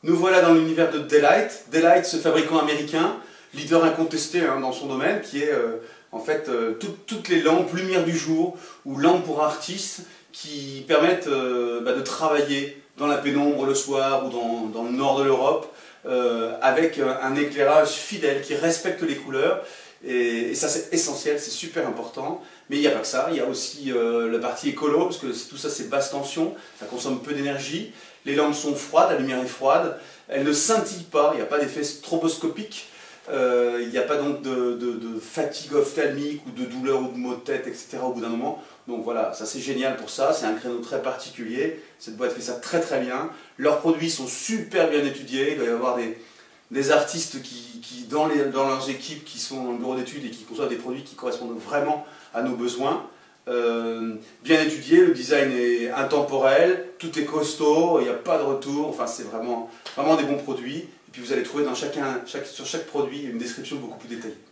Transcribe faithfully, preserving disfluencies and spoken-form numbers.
Nous voilà dans l'univers de Daylight. Daylight, ce fabricant américain, leader incontesté hein, dans son domaine, qui est euh, en fait euh, tout, toutes les lampes lumière du jour ou lampes pour artistes qui permettent euh, bah, de travailler dans la pénombre le soir ou dans, dans le nord de l'Europe euh, avec un, un éclairage fidèle qui respecte les couleurs. Et, et ça c'est essentiel, c'est super important. Mais il n'y a pas que ça, il y a aussi euh, la partie écolo, parce que tout ça c'est basse tension, ça consomme peu d'énergie. Les lampes sont froides, la lumière est froide, elles ne scintillent pas, il n'y a pas d'effet stroboscopique, euh, il n'y a pas donc de, de, de fatigue ophtalmique ou de douleur ou de maux de tête, et cetera au bout d'un moment. Donc voilà, ça c'est génial pour ça, c'est un créneau très particulier, cette boîte fait ça très très bien. Leurs produits sont super bien étudiés, il doit y avoir des, des artistes qui, qui dans, les, dans leurs équipes qui sont dans le bureau d'études et qui conçoivent des produits qui correspondent vraiment à nos besoins. Euh, bien étudié, le design est intemporel, tout est costaud, il n'y a pas de retour, enfin c'est vraiment, vraiment des bons produits. Et puis vous allez trouver dans chacun, chaque, sur chaque produit une description beaucoup plus détaillée.